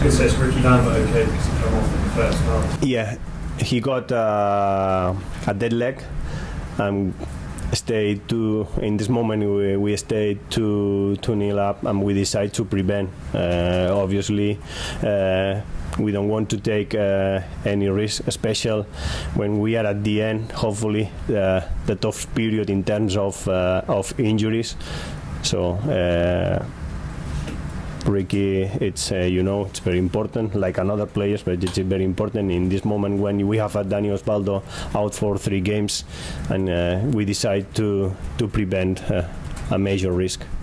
going to say, is Rickie Lambert okay because he came off in the first half? Yeah, he got a dead leg. Stayed in this moment we stayed 2-0 up, and we decided to prevent. Obviously, we don't want to take any risk, especially when we are at the end. Hopefully, the tough period in terms of injuries. So. Rickie, it's it's very important, like another players, but it's very important in this moment when we have Dani Osvaldo out for 3 games, and we decide to prevent a major risk.